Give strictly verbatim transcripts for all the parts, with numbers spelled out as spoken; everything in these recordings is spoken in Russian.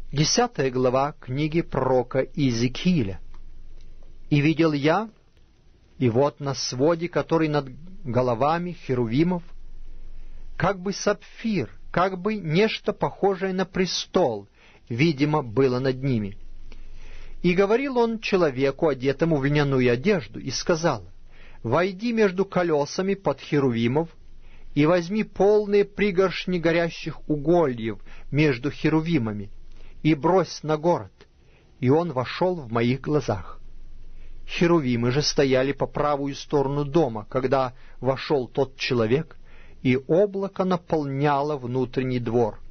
Десятая глава книги пророка Иезекииля. «И видел я, и вот на своде, который над головами херувимов, как бы сапфир, как бы нечто похожее на престол, видимо, было над ними. И говорил он человеку, одетому в льняную одежду, и сказал: войди между колесами под херувимов, и возьми полные пригоршни горящих угольев между херувимами, и брось на город. И он вошел в моих глазах. Херувимы же стояли по правую сторону дома, когда вошел тот человек, и облако наполняло внутренний двор.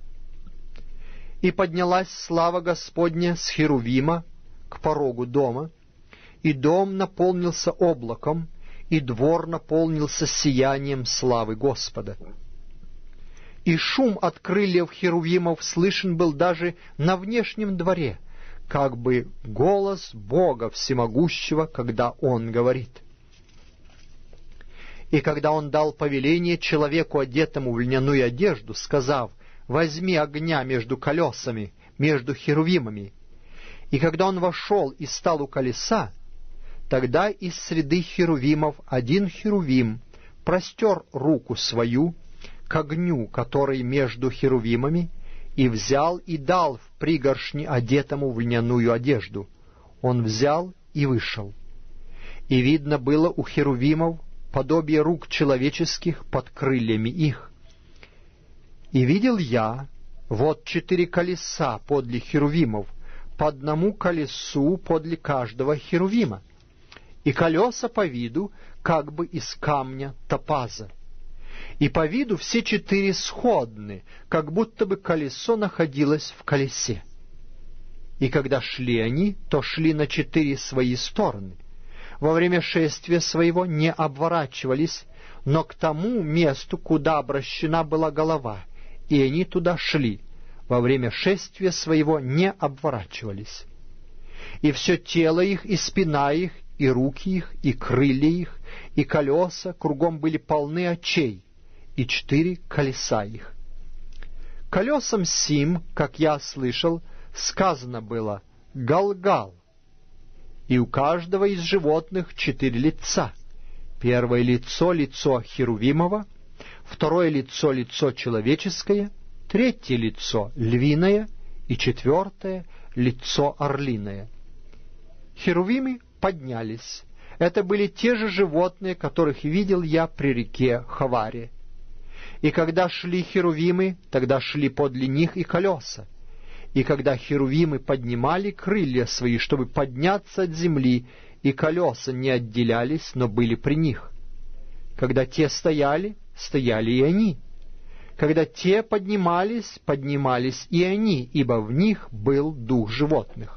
И поднялась слава Господня с херувима к порогу дома, и дом наполнился облаком, и двор наполнился сиянием славы Господа. И шум от крыльев херувимов слышен был даже на внешнем дворе, как бы голос Бога Всемогущего, когда Он говорит. И когда Он дал повеление человеку, одетому в льняную одежду, сказав: возьми огня между колесами, между херувимами, и когда он вошел и стал у колеса, тогда из среды херувимов один херувим простер руку свою к огню, который между херувимами, и взял и дал в пригоршни одетому в льняную одежду. Он взял и вышел. И видно было у херувимов подобие рук человеческих под крыльями их. И видел я, вот четыре колеса подле херувимов, по одному колесу подле каждого херувима, и колеса по виду как бы из камня топаза. И по виду все четыре сходны, как будто бы колесо находилось в колесе. И когда шли они, то шли на четыре свои стороны. Во время шествия своего не обворачивались, но к тому месту, куда обращена была голова, и они туда шли. Во время шествия своего не обворачивались. И все тело их, и спина их, и руки их, и крылья их, и колеса кругом были полны очей, и четыре колеса их. Колесам сим, как я слышал, сказано было «Галгал». И у каждого из животных четыре лица. Первое лицо — лицо херувимово, второе лицо — лицо человеческое, третье лицо — львиное, и четвертое — лицо орлиное. Херувимы поднялись. Это были те же животные, которых видел я при реке Хаваре. И когда шли херувимы, тогда шли подле них и колеса. И когда херувимы поднимали крылья свои, чтобы подняться от земли, и колеса не отделялись, но были при них. Когда те стояли, стояли и они. Когда те поднимались, поднимались и они, ибо в них был дух животных.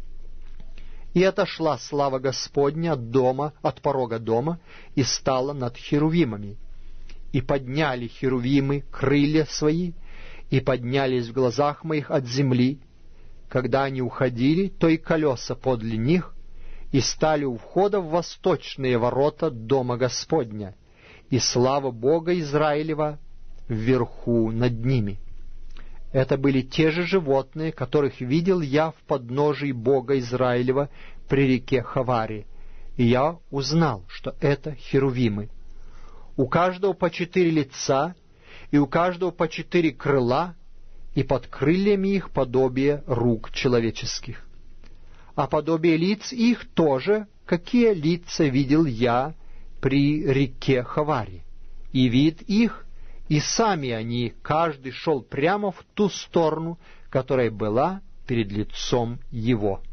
И отошла слава Господня от дома, от порога дома, и стала над херувимами. И подняли херувимы крылья свои, и поднялись в глазах моих от земли. Когда они уходили, то и колеса подле них, и стали у входа в восточные ворота дома Господня, и слава Бога Израилева вверху над ними. Это были те же животные, которых видел я в подножии Бога Израилева при реке Хаваре, и я узнал, что это херувимы. У каждого по четыре лица, и у каждого по четыре крыла, и под крыльями их подобие рук человеческих. А подобие лиц их тоже, какие лица видел я при реке Хаваре, и вид их, и сами они, каждый шел прямо в ту сторону, которая была перед лицом его.